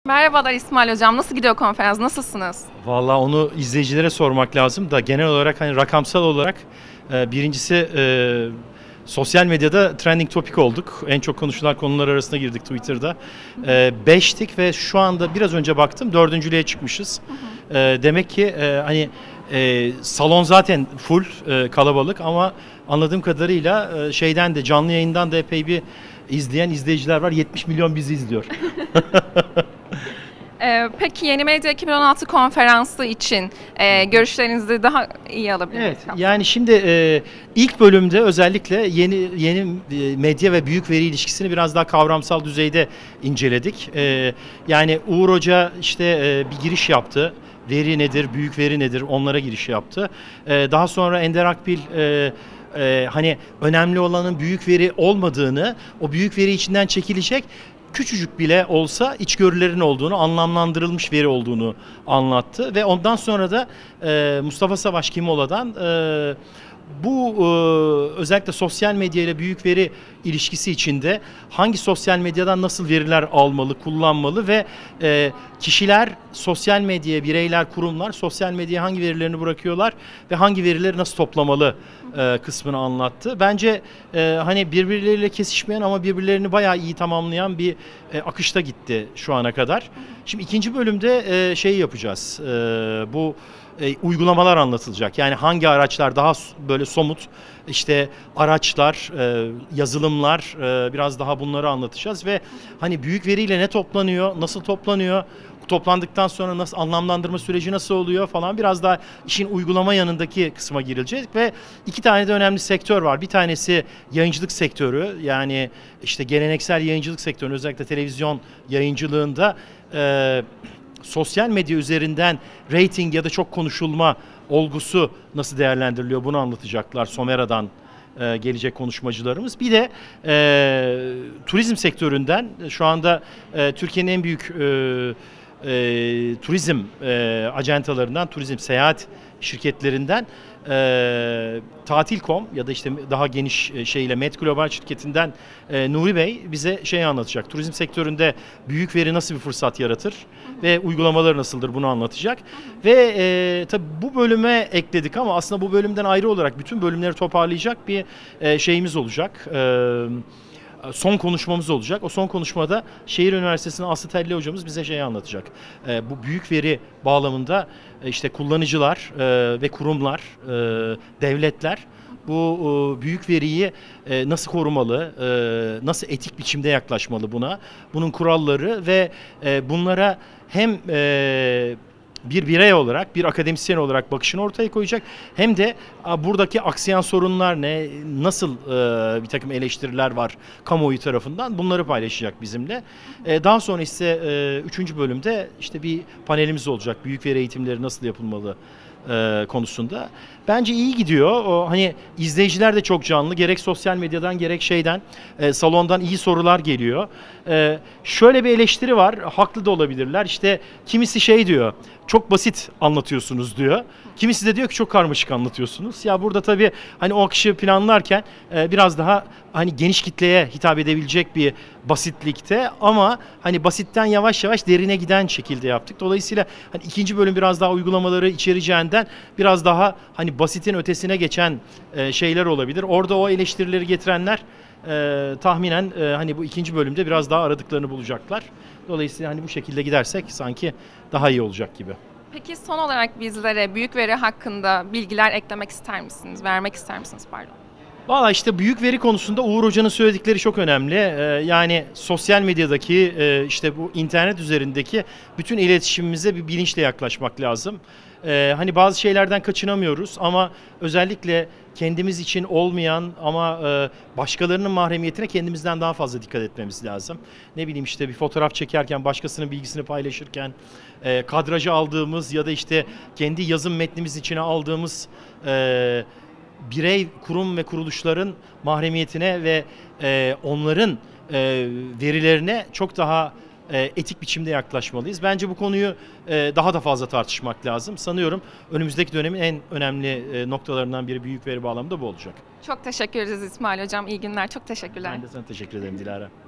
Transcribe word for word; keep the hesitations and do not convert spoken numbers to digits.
Merhabalar İsmail Hocam. Nasıl gidiyor konferans? Nasılsınız? Vallahi onu izleyicilere sormak lazım da genel olarak hani rakamsal olarak e, birincisi e, sosyal medyada trending topic olduk. En çok konuşulan konular arasına girdik Twitter'da. E, beştik ve şu anda biraz önce baktım dördüncülüğe çıkmışız. E, demek ki e, hani e, salon zaten full e, kalabalık ama anladığım kadarıyla e, şeyden de canlı yayından da epey bir izleyen izleyiciler var. yetmiş milyon bizi izliyor. Ee, peki Yeni Medya iki bin on altı konferansı için e, görüşlerinizi daha iyi alabilir miyiz? Evet, yani şimdi e, ilk bölümde özellikle yeni yeni e, medya ve büyük veri ilişkisini biraz daha kavramsal düzeyde inceledik. E, yani Uğur Hoca işte e, bir giriş yaptı. Veri nedir, büyük veri nedir onlara giriş yaptı. E, daha sonra Ender Akbil e, e, hani önemli olanın büyük veri olmadığını, o büyük veri içinden çekilecek küçücük bile olsa içgörülerin olduğunu, anlamlandırılmış veri olduğunu anlattı. Ve ondan sonra da e, Mustafa Savaş Kimola'dan e, bu e, özellikle sosyal medya ile büyük veri ilişkisi içinde hangi sosyal medyadan nasıl veriler almalı, kullanmalı ve e, kişiler, sosyal medyaya, bireyler, kurumlar sosyal medyaya hangi verilerini bırakıyorlar ve hangi verileri nasıl toplamalı e, kısmını anlattı. Bence e, hani birbirleriyle kesişmeyen ama birbirlerini bayağı iyi tamamlayan bir e, akışta gitti şu ana kadar. Şimdi ikinci bölümde e, şey yapacağız. E, bu E, uygulamalar anlatılacak. Yani hangi araçlar daha böyle somut, işte araçlar, e, yazılımlar, e, biraz daha bunları anlatacağız ve hani büyük veriyle ne toplanıyor, nasıl toplanıyor, toplandıktan sonra nasıl anlamlandırma süreci nasıl oluyor falan biraz daha işin uygulama yanındaki kısma girilecek ve iki tane de önemli sektör var. Bir tanesi yayıncılık sektörü, yani işte geleneksel yayıncılık sektörü, özellikle televizyon yayıncılığında e, sosyal medya üzerinden rating ya da çok konuşulma olgusu nasıl değerlendiriliyor bunu anlatacaklar Somera'dan e, gelecek konuşmacılarımız. Bir de e, turizm sektöründen şu anda e, Türkiye'nin en büyük e, e, turizm e, ajantalarından, turizm seyahat şirketlerinden e, Tatil nokta com ya da işte daha geniş şeyle Met Global şirketinden e, Nuri Bey bize şey anlatacak. Turizm sektöründe büyük veri nasıl bir fırsat yaratır ve uygulamaları nasıldır bunu anlatacak. Ve e, tabii bu bölüme ekledik ama aslında bu bölümden ayrı olarak bütün bölümleri toparlayacak bir e, şeyimiz olacak. E, son konuşmamız olacak. O son konuşmada Şehir Üniversitesi'nin Aslı Telli hocamız bize şeyi anlatacak. E, bu büyük veri bağlamında e, işte kullanıcılar e, ve kurumlar, e, devletler bu e, büyük veriyi e, nasıl korumalı, e, nasıl etik biçimde yaklaşmalı buna, bunun kuralları ve e, bunlara hem e, bir birey olarak, bir akademisyen olarak bakışını ortaya koyacak. Hem de buradaki aksayan sorunlar ne, nasıl e, bir takım eleştiriler var kamuoyu tarafından bunları paylaşacak bizimle. E, daha sonra ise e, üçüncü bölümde işte bir panelimiz olacak. Büyük veri eğitimleri nasıl yapılmalı e, konusunda. Bence iyi gidiyor. O, hani izleyiciler de çok canlı. Gerek sosyal medyadan gerek şeyden, e, salondan iyi sorular geliyor. E, şöyle bir eleştiri var. Haklı da olabilirler. İşte kimisi şey diyor. Çok basit anlatıyorsunuz diyor. Kimisi de diyor ki çok karmaşık anlatıyorsunuz. Ya burada tabii hani o akışı planlarken e, biraz daha hani geniş kitleye hitap edebilecek bir basitlikte ama hani basitten yavaş yavaş derine giden şekilde yaptık. Dolayısıyla hani ikinci bölüm biraz daha uygulamaları içereceğinden biraz daha hani basitin ötesine geçen e, şeyler olabilir. Orada o eleştirileri getirenler e, tahminen e, hani bu ikinci bölümde biraz daha aradıklarını bulacaklar. Dolayısıyla hani bu şekilde gidersek sanki daha iyi olacak gibi. Peki son olarak bizlere büyük veri hakkında bilgiler eklemek ister misiniz? Vermek ister misiniz pardon? Valla işte büyük veri konusunda Uğur Hoca'nın söyledikleri çok önemli. Ee, yani sosyal medyadaki e, işte bu internet üzerindeki bütün iletişimimize bir bilinçle yaklaşmak lazım. Ee, hani bazı şeylerden kaçınamıyoruz ama özellikle kendimiz için olmayan ama e, başkalarının mahremiyetine kendimizden daha fazla dikkat etmemiz lazım. Ne bileyim işte bir fotoğraf çekerken, başkasının bilgisini paylaşırken, e, kadrajı aldığımız ya da işte kendi yazım metnimiz içine aldığımız e, birey, kurum ve kuruluşların mahremiyetine ve e, onların e, verilerine çok daha e, etik biçimde yaklaşmalıyız. Bence bu konuyu e, daha da fazla tartışmak lazım. Sanıyorum önümüzdeki dönemin en önemli e, noktalarından biri büyük veri bağlamında bu olacak. Çok teşekkür ederiz İsmail Hocam. İyi günler. Çok teşekkürler. Ben de sana teşekkür ederim Dilara.